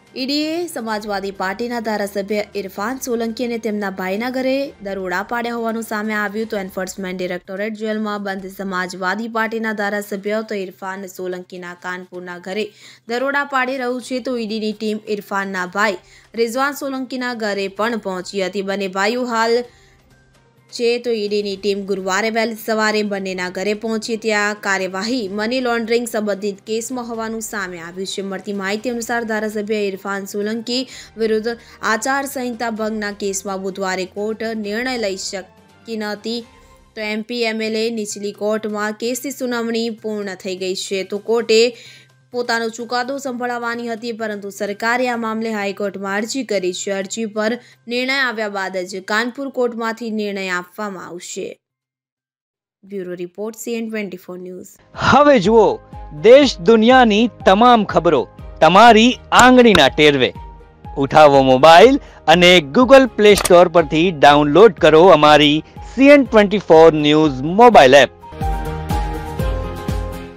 ઈડીએ સમાજવાદી પાર્ટીના ધારાસભ્ય ઇરફાન સોલંકી અને તેમના ભાઈના ઘરે દરોડા પાડ્યા હોવાનું સામે આવ્યું તો એન્ફોર્સમેન્ટ ડિરેક્ટોરેટ જેલમાં બંધ સમાજવાદી પાર્ટીના ધારાસભ્ય તો ઇરફાન સોલંકીના કાનપુરના ઘરે દરોડા પાડી રહ્યું છે તો ઈડીની ટીમ ઇરફાનના ભાઈ રિઝવાન સોલંકીના ઘરે પણ પહોંચી હતી। બંને ભાઈઓ હાલ છે તો ઈડીની ટીમ ગુરુવારે વહેલી સવારે બંનેના ઘરે પહોંચી। ત્યાં કાર્યવાહી મની લોન્ડરિંગ સંબંધિત કેસમાં હોવાનું સામે આવ્યું છે। મળતી માહિતી અનુસાર ધારાસભ્ય ઇરફાન સોલંકી વિરુદ્ધ આચારસંહિતા ભંગના કેસમાં બુધવારે કોર્ટ નિર્ણય લઈ શકી નહોતી તો એમપી એમએલએ નીચલી કોર્ટમાં કેસની સુનાવણી પૂર્ણ થઈ ગઈ છે તો કોર્ટે પોતાનો ચુકાદો સંભળાવવાની હતી પરંતુ સરકારે આ મામલે હાઈકોર્ટમાં અરજી કરી છે। અરજી પર નિર્ણય આવ્યા બાદ જ કાનપુર કોર્ટમાંથી નિર્ણય આપવામાં આવશે। Bureau report CN24 news. હવે જુઓ દેશ દુનિયાની તમામ ખબરો તમારી આંગળીના ટેરવે। ઉઠાવો મોબાઈલ અને Google Play Store પરથી ડાઉનલોડ કરો અમારી CN24 ન્યૂઝ મોબાઈલ એપ।